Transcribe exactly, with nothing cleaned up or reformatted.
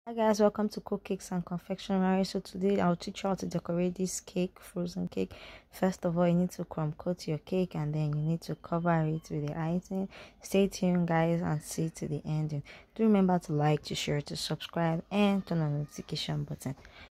Hi guys, welcome to Cook Cakes and Confectionery. So today I'll teach you how to decorate this cake, frozen cake. First of all, you need to crumb coat your cake and then you need to cover it with the icing. Stay tuned guys and see to the ending. Do remember to like, to share, to subscribe and turn on the notification button.